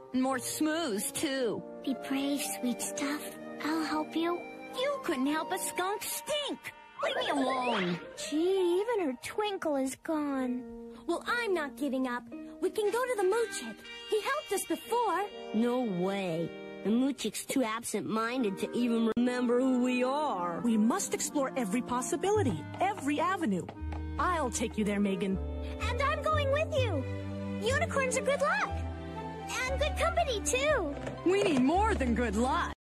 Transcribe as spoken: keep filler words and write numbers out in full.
More smooths, too. Be brave, sweet stuff. I'll help you. You couldn't help a skunk stink. Leave me alone. Gee, even her twinkle is gone. Well, I'm not giving up. We can go to the Moochick. He helped us before. No way. The Moochick's too absent-minded to even remember who we are. We must explore every possibility, every avenue. I'll take you there, Megan. And I'm going with you. Unicorns are good luck. And good company, too. We need more than good luck.